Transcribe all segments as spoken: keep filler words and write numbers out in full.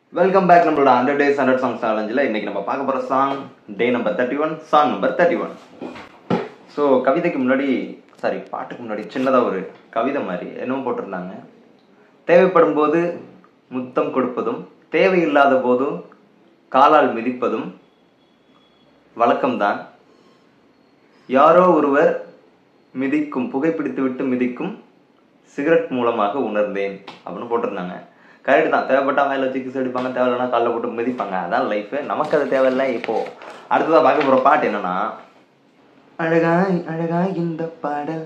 Welcome back நம்மளோட hundred days hundred songs சேலஞ்சில் இன்னைக்கு நம்ம பார்க்க போகிற song day number thirty one song number thirty one so கவிதைக்கு முன்னாடி சாரி பாட்டுக்கு முன்னாடி சின்னதாக ஒரு கவிதை மாதிரி என்னவும் போட்டிருந்தாங்க. தேவைப்படும் போது முத்தம் கொடுப்பதும் தேவையில்லாத போதும் காலால் மிதிப்பதும் வழக்கம்தான். யாரோ ஒருவர் மிதிக்கும் புகைப்பிடித்து விட்டு மிதிக்கும் சிகரெட் மூலமாக உணர்ந்தேன் அப்படின்னு போட்டிருந்தாங்க. கரெக்டு தான். தேவைப்பட்டா வாயில வச்சு கிஸ் அடிப்பாங்க, தேவையில்லைனா காலில் போட்டு மிதிப்பாங்க. அதான் லைஃப். நமக்கு அது தேவையில்லை. இப்போ அடுத்ததான் பார்க்க போகிற பாட்டு என்னன்னா, அழகாய் அழகாய் இந்த பாடல்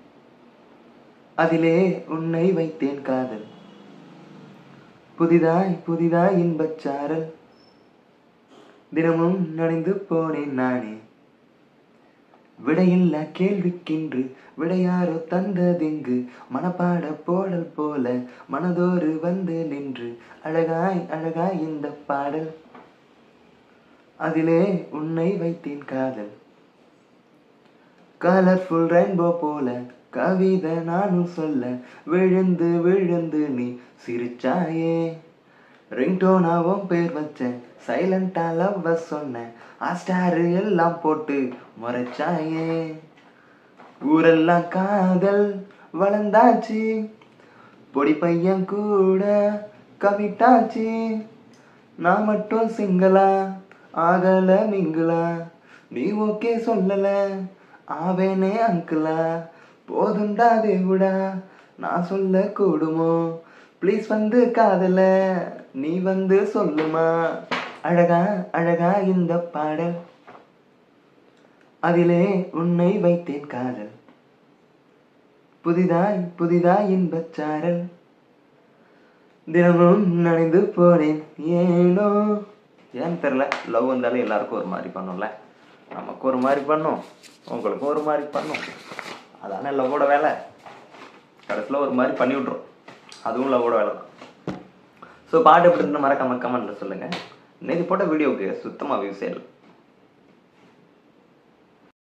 அதிலே உன்னை வைத்தேன் காதல், புதிதாய் புதிதாய் இன்பச்சாரல் தினமும் நனைந்து போனேன் நானே, விடையில்லா கேள்விக்கின்று விடையாரோ தந்ததிங்கு மனப்பாட போடல் போல மனதோறு வந்து நின்று, அழகாய் அழகாய் இந்த பாடல் அதிலே உன்னை வைத்தேன் காதல், கலர்ஃபுல் ரெயின்போ போல கவிதை நானும் சொல்ல விழுந்து விழுந்து நீ சிரிச்சாயே, ரிங்டோனாவும் பேர் வச்சேன், சைலண்டா லவ் சொன்னேன், ஆஸ்டாரு எல்லாம் போட்டு முறைச்சாயே, ஊரெல்லாம் காதல் வளர்ந்தாச்சு, பொடி பையன் கூட கவிட்டாச்சு, நான் மட்டும் சிங்களா ஆகல மிங்களா, நீ ஓகே சொல்லல ஆவேனே அங்கிளா, போதுண்டா தேவுடா நான் சொல்ல கூடுமோ, ப்ளீஸ் வந்து காதல நீ வந்து சொல்லுமா, அழகா அழகா இந்த பாடல் அதிலே உன்னை வைத்தேன் காதல், புதிதாய் புதிதாய் இன்பச்சாரல் தினமும் நனைந்து போனேன் ஏனோ. ஏன்னு தெரில, லவ் வந்தாலும் எல்லாருக்கும் ஒரு மாதிரி பண்ணும்ல. நமக்கு ஒரு மாதிரி பண்ணும், உங்களுக்கும் ஒரு மாதிரி பண்ணும். அதானே லவ்வோட வேலை. கடைசியில் ஒரு மாதிரி பண்ணி விட்ரும். அதுவும் லவ்வோட வேலை தான். ஸோ பாட்டு எப்படி இருந்தால் மறக்காம கமெண்ட்ல சொல்லுங்கள். நேற்று போட்ட வீடியோவுக்கு சுத்தமாக வியூஸ் இல்லை.